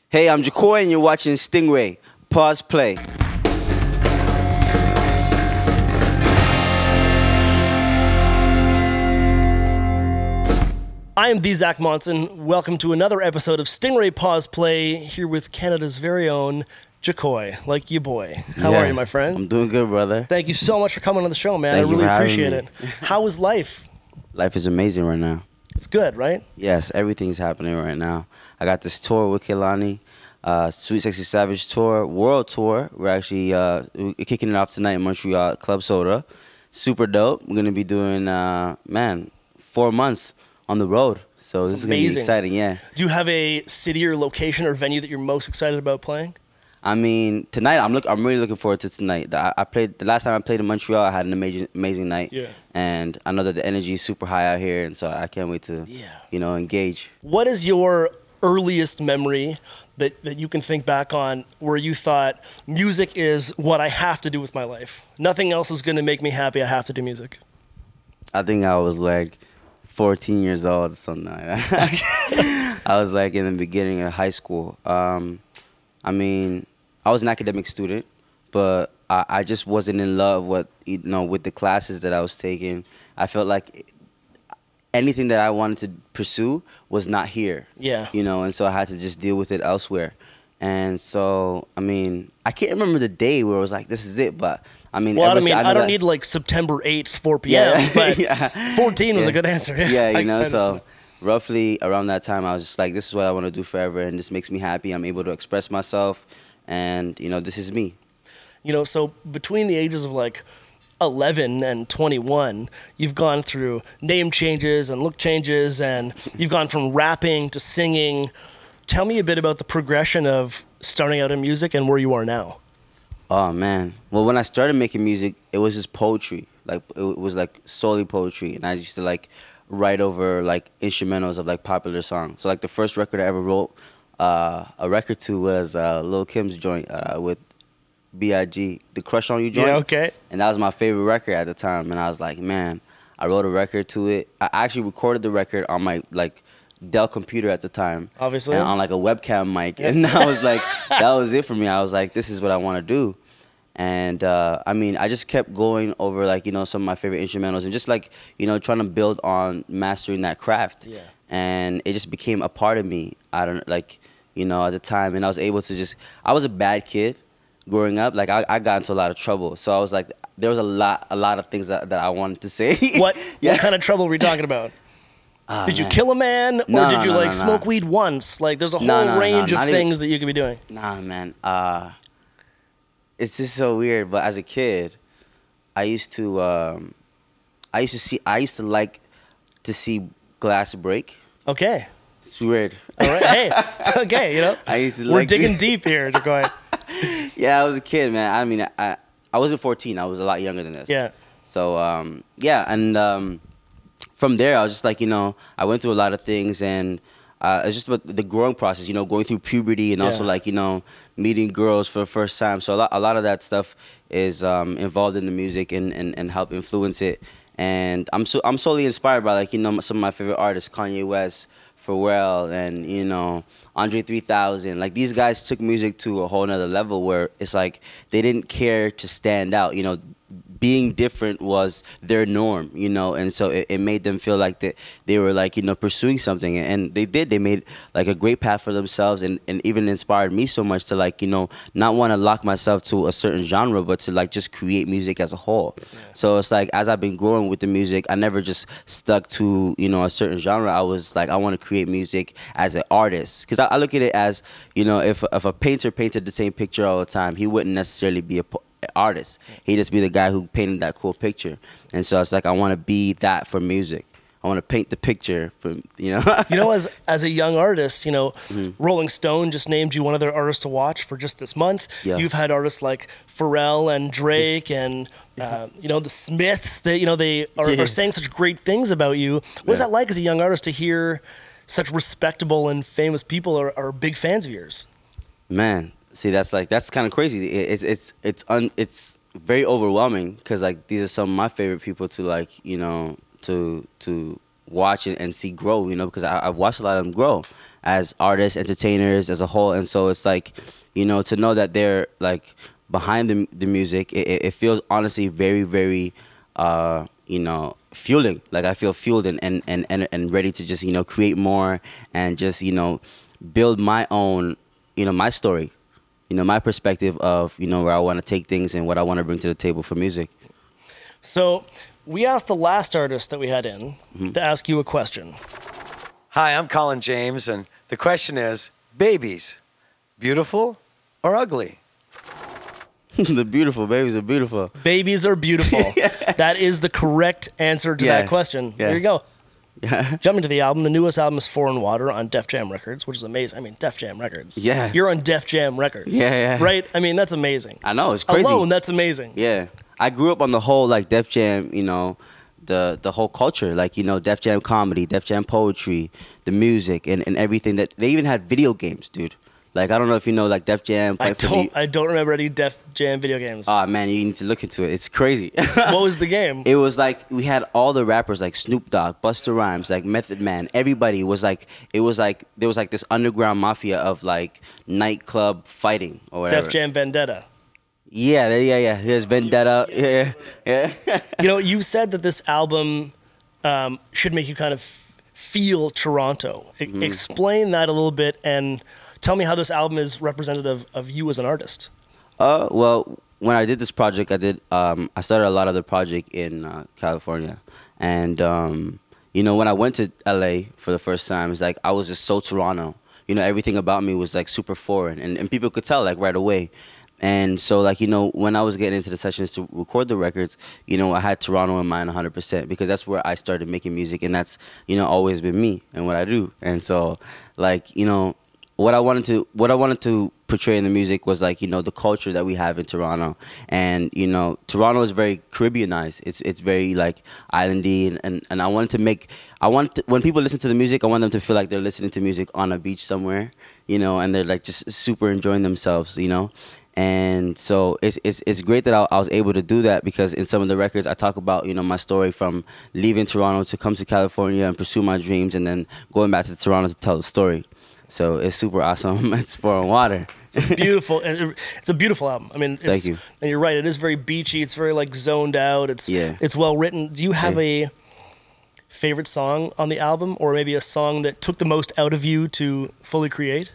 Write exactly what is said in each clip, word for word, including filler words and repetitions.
Hey, I'm Jahkoy and you're watching Stingray PausePlay. I am the Zach Monson. Welcome to another episode of Stingray PausePlay, here with Canada's very own Jahkoy, like you boy. How Yes, are you, my friend? I'm doing good, brother. Thank you so much for coming on the show, man. Thank I you really for having appreciate me. it. How is life? Life is amazing right now. It's good, right? Yes, everything's happening right now. I got this tour with Kehlani, uh, Sweet Sexy Savage tour, world tour. We're actually uh, we're kicking it off tonight in Montreal, Club Soda. Super dope. We're gonna be doing, uh, man, four months on the road. So That's this amazing. is gonna be exciting. Yeah. Do you have a city or location or venue that you're most excited about playing? I mean, tonight I'm look. I'm really looking forward to tonight. I, I played the last time I played in Montreal. I had an amazing, amazing night. Yeah. And I know that the energy is super high out here, and so I can't wait to, Yeah. you know, engage. What is your earliest memory that, that you can think back on where you thought music is what I have to do with my life? Nothing else is going to make me happy. I have to do music. I think I was like fourteen years old, something like that. I was like in the beginning of high school. Um, I mean, I was an academic student, but I, I just wasn't in love with, you know, with the classes that I was taking. I felt like anything that I wanted to pursue was not here. Yeah. You know, and so I had to just deal with it elsewhere. And so, I mean, I can't remember the day where it was like, this is it, but I mean, Well, I ever don't mean, since- I, know don't that- need like September eighth, four p m, Yeah. but Yeah. fourteen was Yeah. a good answer. Yeah, I- you know, I so understand. roughly around that time, I was just like, this is what I want to do forever, and this makes me happy. I'm able to express myself, and, you know, this is me. You know, so between the ages of like eleven and twenty-one, you've gone through name changes and look changes, and you've gone from rapping to singing. Tell me a bit about the progression of starting out in music and where you are now. Oh, man. Well, when I started making music, it was just poetry. Like, it was, like, solely poetry, and I used to, like, write over, like, instrumentals of, like, popular songs. So, like, the first record I ever wrote uh, a record to was uh, Lil Kim's joint uh, with B I G, the Crush on You joint. Yeah, okay. And that was my favorite record at the time. And I was like, man, I wrote a record to it. I actually recorded the record on my, like, Dell computer at the time. Obviously. And on, like, a webcam mic. And I was like, that was it for me. I was like, this is what I want to do. And, uh, I mean, I just kept going over, like, you know, some of my favorite instrumentals and just, like, you know, trying to build on mastering that craft. Yeah. And it just became a part of me. I don't, like, you know, at the time. And I was able to just, I was a bad kid growing up. Like, I, I got into a lot of trouble. So I was like, there was a lot, a lot of things that, that I wanted to say. What Yeah. what kind of trouble were we talking about? Ah, Did you man. kill a man, or No, did no, you no, like no, smoke no. weed once? Like, there's a whole No, no, no, range not of even- things that you could be doing. Nah, man. Uh, it's just so weird. But as a kid, I used to, um, I used to see, I used to like to see glass break. Okay. It's weird. All right. Hey. Okay. You know. I used to We're like digging deep here, Jahkoy. Yeah, I was a kid, man. I mean, I I wasn't fourteen. I was a lot younger than this. Yeah. So um, yeah, and um, from there, I was just like, you know, I went through a lot of things, and uh, it's just about the growing process, you know, going through puberty, and also Yeah. like, you know, meeting girls for the first time. So a lot, a lot of that stuff is um, involved in the music and, and, and help influence it. And I'm so I'm solely inspired by, like, you know, some of my favorite artists, Kanye West, Pharrell, and, you know, Andre three thousand. Like, these guys took music to a whole nother level where it's like they didn't care to stand out. You know, being different was their norm, you know, and so it, it made them feel like that they were, like, you know, pursuing something, and they did. They made, like, a great path for themselves, and, and even inspired me so much to, like, you know, not want to lock myself to a certain genre, but to, like, just create music as a whole. Yeah. So it's like, as I've been growing with the music, I never just stuck to, you know, a certain genre. I was like, I want to create music as an artist, because I, I look at it as, you know, if, if a painter painted the same picture all the time, he wouldn't necessarily be a artist. He'd just be the guy who painted that cool picture. And so it's like, I want to be that for music. I want to paint the picture for, you know. You know, as as a young artist, you know, Mm-hmm. Rolling Stone just named you one of their artists to watch for just this month. Yeah. You've had artists like Pharrell and Drake and, uh, you know, the Smiths. They, you know, they are, Yeah. are saying such great things about you. What is Yeah. that like as a young artist to hear such respectable and famous people are, are big fans of yours? Man, see, that's like, that's kind of crazy. It, it's it's it's un, it's very overwhelming, because, like, these are some of my favorite people to, like, you know, to to watch and, and see grow, you know, because I, I've watched a lot of them grow. as artists, entertainers as a whole. And so it's like, you know, to know that they're like behind the the music, it, it it feels honestly very, very, uh, you know, fueling. Like I feel fueled and, and, and, and, and ready to just, you know, create more and just, you know, build my own, you know, my story, you know, my perspective of, you know, where I want to take things and what I want to bring to the table for music. So we asked the last artist that we had in mm-hmm. to ask you a question. Hi, I'm Colin James, and the question is, babies, beautiful or ugly? The beautiful babies are beautiful. Babies are beautiful. Yeah. That is the correct answer to yeah. that question. Yeah. There you go. Yeah. Jumping to the album, the newest album is Foreign Water on DefJam Records, which is amazing. I mean, DefJam Records. Yeah. You're on DefJam Records. Yeah, yeah. Right? I mean, that's amazing. I know, it's crazy. Alone, that's amazing. Yeah. I grew up on the whole, like, DefJam, you know, the the whole culture. Like, you know, DefJam comedy, DefJam poetry, the music, and, and everything. That they even had video games, dude. Like, I don't know if you know, like, Def Jam. I don't, I don't remember any Def Jam video games. Oh, man, you need to look into it. It's crazy. What was the game? It was like, we had all the rappers, like Snoop Dogg, Busta Rhymes, like Method Man. Everybody was like, it was like, there was like this underground mafia of like nightclub fighting or whatever. Def Jam Vendetta. Yeah, yeah, yeah. There's Vendetta. Yeah, yeah. You know, you said that this album um, should make you kind of feel Toronto. I- mm-hmm. Explain that a little bit and tell me how this album is representative of you as an artist. Uh, well, when I did this project, I did. Um, I started a lot of the project in uh, California, and um, you know, when I went to L A for the first time, it's like I was just so Toronto. You know, everything about me was like super foreign, and, and people could tell like right away. And so, like, you know, when I was getting into the sessions to record the records, you know, I had Toronto in mind one hundred percent because that's where I started making music, and that's, you know, always been me and what I do. And so, like, you know, what I wanted to what I wanted to portray in the music was like, you know, the culture that we have in Toronto. And, you know, Toronto is very Caribbeanized. It's it's very like islandy, and, and, and I wanted to make I want to, when people listen to the music, I want them to feel like they're listening to music on a beach somewhere, you know, and they're like just super enjoying themselves, you know. And so it's it's it's great that I, I was able to do that because in some of the records I talk about, you know, my story from leaving Toronto to come to California and pursue my dreams, and then going back to Toronto to tell the story. So it's super awesome. It's Foreign Water. It's beautiful. It's a beautiful album. I mean, it's, thank you. And you're right. It is very beachy. It's very like zoned out. It's yeah. It's well written. Do you have yeah. a favorite song on the album, or maybe a song that took the most out of you to fully create?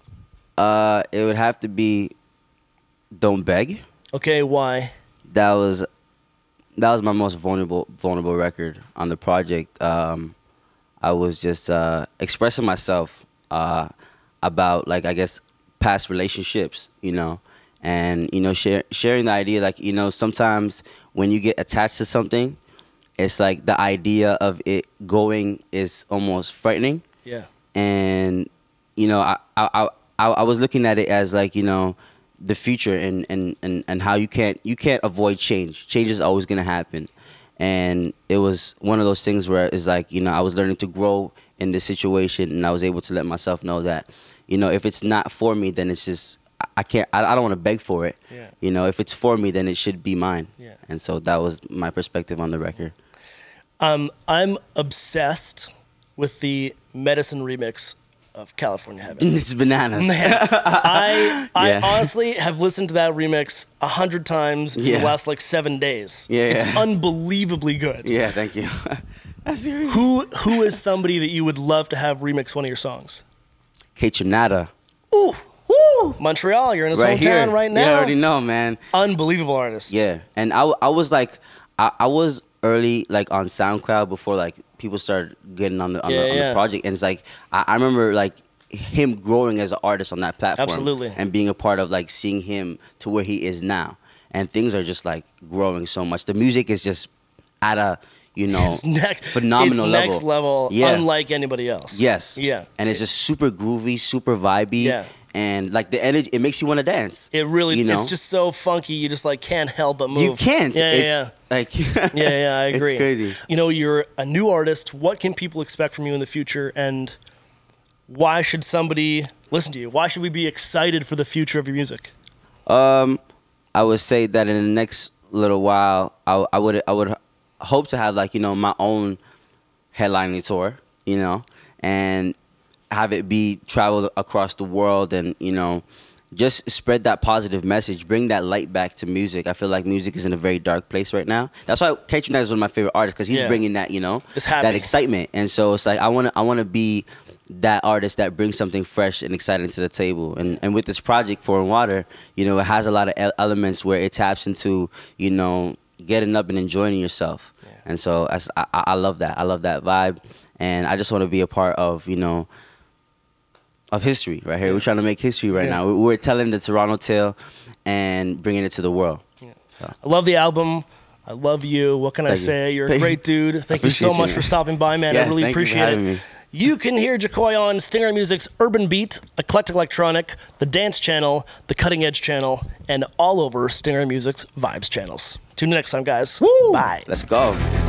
Uh, it would have to be Don't Beg. Okay, why? That was that was my most vulnerable vulnerable record on the project. Um, I was just uh, expressing myself uh, about, like, I guess, past relationships, you know, and, you know, share, sharing the idea, like, you know, sometimes when you get attached to something, it's like the idea of it going is almost frightening. Yeah. And, you know, I I I, I was looking at it as, like, you know, the future and, and, and, and how you can't you can't avoid change. Change is always gonna happen. And it was one of those things where it's like, you know, I was learning to grow in this situation, and I was able to let myself know that, you know, if it's not for me, then it's just, I can't, I, I don't want to beg for it. Yeah. You know, if it's for me, then it should be mine. Yeah. And so that was my perspective on the record. Um, I'm obsessed with the Medicine remix of California Heaven. It's bananas. Man, I I Yeah. honestly have listened to that remix a hundred times in Yeah. the last like seven days. Yeah, It's yeah. unbelievably good. Yeah, thank you. That's serious. Who who is somebody that you would love to have remix one of your songs? Kate Trinata. Ooh, woo! Montreal, you're in his Right hometown here. right now. You already know, man. Unbelievable artist. Yeah, and I, I was like, I, I was early, like, on SoundCloud before, like, people started getting on the on, Yeah, the, on yeah. the project, and it's like I, I remember, like, him growing as an artist on that platform. Absolutely. And being a part of, like, seeing him to where he is now, and things are just like growing so much. The music is just at a, you know, It's next, phenomenal it's level. next level, Yeah. unlike anybody else. Yes. Yeah. And it's just super groovy, super vibey. Yeah. And, like, the energy, it makes you want to dance. It really, you know? it's just so funky. You just like can't help but move. You can't. Yeah, it's, yeah, Like, yeah. yeah, yeah. I agree. It's crazy. You know, you're a new artist. What can people expect from you in the future, and why should somebody listen to you? Why should we be excited for the future of your music? Um, I would say that in the next little while, I, I would I would hope to have, like, you know, my own headlining tour, you know, and have it be traveled across the world, and you know, just spread that positive message, bring that light back to music. I feel like music is in a very dark place right now. That's why K Tronite is one of my favorite artists, because he's Yeah. bringing that, you know, It's happy. that excitement. And so it's like I want to I want to be that artist that brings something fresh and exciting to the table. And and with this project, Foreign Water, you know, it has a lot of el- elements where it taps into, you know, getting up and enjoying yourself. Yeah. And so as, I, I love that. I love that vibe. And I just want to be a part of, you know, of history right here. We're trying to make history right Yeah. now. We- We're telling the Toronto tale and bringing it to the world. Yeah. So. I love the album. I love you. What can I Thank you. say? You're a Thank you. great dude. Thank you so appreciate much you, for man. stopping by, man. I Yes, really thank you for appreciate having it. me. You can hear Jahkoy on Stingray Music's Urban Beat, Eclectic Electronic, the Dance Channel, the Cutting Edge Channel, and all over Stingray Music's Vibes channels. Tune in next time, guys. Woo! Bye. Let's go.